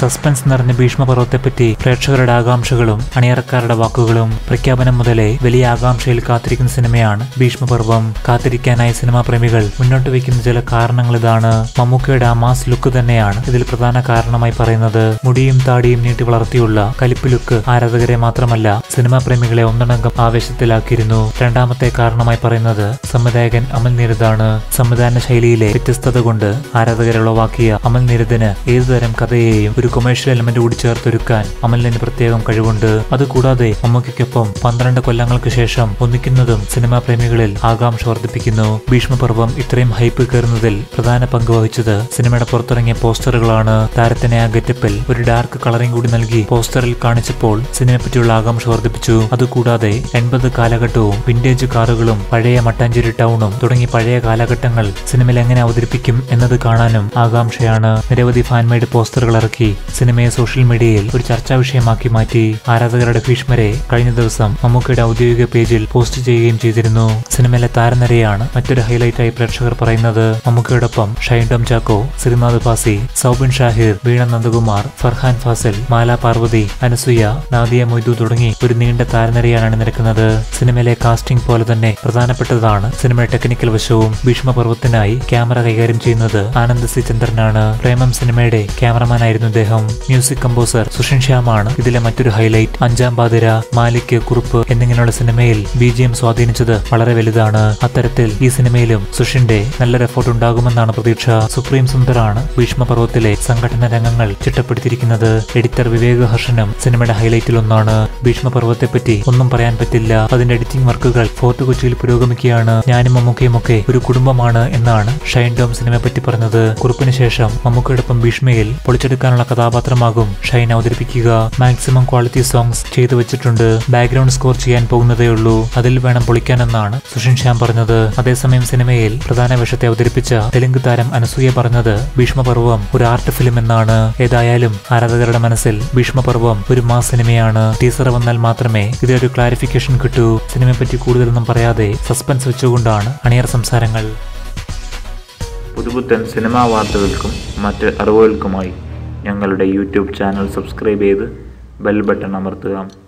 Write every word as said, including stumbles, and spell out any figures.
Suspense നിറഞ്ഞ ഭീഷ്മപർവത്തെപ്പറ്റി പ്രേക്ഷകരുടെ ആകാംക്ഷകളും അണിയറക്കാരുടെ വാക്കുകളും. പ്രഖ്യാപനം മുതലേ വലിയ ആകാംക്ഷയിൽ കാത്തിരിക്കുന്ന സിനിമയാണ് ഭീഷ്മപർവം. കാത്തിരിക്കാനായ സിനിമാ പ്രേമികൾ മുന്നോട്ട് വയ്ക്കുന്ന ചില കാരണങ്ങൾ ഇതാണ്. മമ്മൂക്കയുടെ ആ മാസ് ലുക്ക് തന്നെയാണ് ഇതിൽ പ്രധാന കാരണമായി പറയുന്നത്. മുടിയും താടിയും നീട്ടി വളർത്തിയുള്ള കലിപ്പ് ലുക്ക് ആരാധകരെ മാത്രമല്ല സിനിമാ പ്രേമികളെ ഒന്നടങ്കം ആവേശത്തിലാക്കിയിരുന്നു. രണ്ടാമത്തെ കാരണമായി പറയുന്നത് സംവിധായകൻ അമൽ നീരദാണ്. സംവിധാന ശൈലിയിലെ വ്യത്യസ്തത കൊണ്ട് ആരാധകരെ ഉളവാക്കിയ അമൽ നീരദിന് ഏതുതരം കഥയെയും ഒരു കൊമേഴ്ഷ്യൽ എലമെന്റ് കൂടി ചേർത്തൊരുക്കാൻ അമലിന് പ്രത്യേകം കഴിവുണ്ട്. അതുകൂടാതെ മമ്മൂക്കയ്ക്കൊപ്പം പന്ത്രണ്ട് കൊല്ലങ്ങൾക്ക് ശേഷം ഒന്നിക്കുന്നതും സിനിമാ പ്രേമികളിൽ ആകാംക്ഷ വർദ്ധിപ്പിക്കുന്നു. ഭീഷ്മപർവം ഇത്രയും ഹൈപ്പ് കയറുന്നതിൽ പ്രധാന പങ്ക് വഹിച്ചത് സിനിമയുടെ പുറത്തിറങ്ങിയ പോസ്റ്ററുകളാണ്. താരത്തിനെ ആ ഗെറ്റപ്പിൽ ഒരു ഡാർക്ക് കളറിംഗ് കൂടി നൽകി പോസ്റ്ററിൽ കാണിച്ചപ്പോൾ സിനിമയെപ്പറ്റിയുള്ള ആകാംക്ഷ വർദ്ധിപ്പിച്ചു. അതുകൂടാതെ എൺപത് കാലഘട്ടവും വിന്റേജ് കാറുകളും പഴയ മട്ടാഞ്ചേരി ടൗണും തുടങ്ങി പഴയ കാലഘട്ടങ്ങൾ സിനിമയിൽ എങ്ങനെ അവതരിപ്പിക്കും എന്നത് കാണാനും ആകാംക്ഷയാണ്. നിരവധി ഫാൻമെയ്ഡ് പോസ്റ്ററുകൾ ഇറക്കി സിനിമയെ സോഷ്യൽ മീഡിയയിൽ ഒരു ചർച്ചാ വിഷയമാക്കി മാറ്റി. ആരാധകരുടെ ഭീഷ്മരെ കഴിഞ്ഞ ദിവസം മമ്മൂക്കയുടെ ഔദ്യോഗിക പേജിൽ പോസ്റ്റ് ചെയ്യുകയും ചെയ്തിരുന്നു. സിനിമയിലെ താരനിരയാണ് മറ്റൊരു ഹൈലൈറ്റായി പ്രേക്ഷകർ പറയുന്നത്. മമ്മൂക്കയോടൊപ്പം ഷൈൻ ടോം ചാക്കോ, ശ്രീനാഥ് ഭാസി, സൗബിൻ ഷാഹിർ, വീണ നന്ദകുമാർ, ഫർഹാൻ ഫാസിൽ, മാല പാർവതി, അനസൂയ, നാദിയ മൊയ്തു തുടങ്ങി ഒരു നീണ്ട താരനിരയാണ് അണിനിരക്കുന്നത്. സിനിമയിലെ കാസ്റ്റിംഗ് പോലെ തന്നെ പ്രധാനപ്പെട്ടതാണ് സിനിമയുടെ ടെക്നിക്കൽ വശവും. ഭീഷ്മപർവത്തിനായി ക്യാമറ കൈകാര്യം ചെയ്യുന്നത് ആനന്ദ് സി ചന്ദ്രനാണ്. പ്രേമം സിനിമയുടെ ക്യാമറമാനായിരുന്നു ഇദ്ദേഹം. മ്യൂസിക് കമ്പോസർ സുഷിൻ ശ്യാമാണ് ഇതിലെ മറ്റൊരു ഹൈലൈറ്റ്. അഞ്ചാം പാതിര, മാലിക്, കുറുപ്പ് എന്നിങ്ങനെയുള്ള സിനിമയിൽ ബി ജി എം സ്വാധീനിച്ചത് വളരെ വലുതാണ്. അത്തരത്തിൽ ഈ സിനിമയിലും സുഷിന്റെ നല്ലൊരു എഫോർട്ട് ഉണ്ടാകുമെന്നാണ് പ്രതീക്ഷ. സുപ്രീം സുന്ദറാണ് ഭീഷ്മപർവത്തിലെ സംഘടന രംഗങ്ങൾ ചിട്ടപ്പെടുത്തിയിരിക്കുന്നത്. എഡിറ്റർ വിവേക് ഹർഷനും സിനിമയുടെ ഹൈലൈറ്റിൽ ഒന്നാണ്. ഭീഷ്മപർവത്തെപ്പറ്റി ഒന്നും പറയാൻ പറ്റില്ല. അതിന്റെ എഡിറ്റിംഗ് വർക്കുകൾ ഫോർട്ട് കൊച്ചിയിൽ പുരോഗമിക്കുകയാണ്. ഞാനും മമ്മൂക്കയും ഒക്കെ ഒരു കുടുംബമാണ് എന്നാണ് ഷൈൻ ടോം സിനിമയെപ്പറ്റി പറഞ്ഞത്. കുറുപ്പിന് ശേഷം മമ്മൂക്കയോടൊപ്പം ഭീഷ്മയിൽ പൊളിച്ചെടുക്കാനുള്ള കഥാപാത്രമാകും ഷൈൻ അവതരിപ്പിക്കുക. മാക്സിമം ക്വാളിറ്റി സോങ്സ് ചെയ്തു വെച്ചിട്ടുണ്ട്. ബാക്ക്ഗ്രൗണ്ട് സ്കോർ ചെയ്യാൻ പോകുന്നതേ ഉള്ളൂ. അതിൽ വേണം പൊളിക്കാനെന്നാണ് സുഷിൻ ശ്യാം പറഞ്ഞത്. അതേസമയം സിനിമയിൽ പ്രധാന വേഷത്തെ അവതരിപ്പിച്ച തെലുങ്ക് താരം അനസൂയ പറഞ്ഞത് ഭീഷ്മപർവം ഒരു ആർട്ട് ഫിലിം എന്നാണ്. ഏതായാലും ആരാധകരുടെ മനസ്സിൽ ഭീഷ്മപർവം ഒരു മാസ് സിനിമയാണ്. ടീസർ വന്നാൽ മാത്രമേ ഇതൊരു ക്ലാരിഫിക്കേഷൻ കിട്ടൂ. സിനിമയെപ്പറ്റി കൂടുതലൊന്നും പറയാതെ സസ്പെൻസ് വെച്ചുകൊണ്ടാണ് അണിയർ സംസാരങ്ങൾ. പുതുപുത്തൻ സിനിമാ വാർത്തകൾക്കും മറ്റ് അറിവുകൾക്കുമായി ഞങ്ങളുടെ യൂട്യൂബ് ചാനൽ സബ്സ്ക്രൈബ് ചെയ്ത് ബെൽ ബട്ടൺ അമർത്തുക.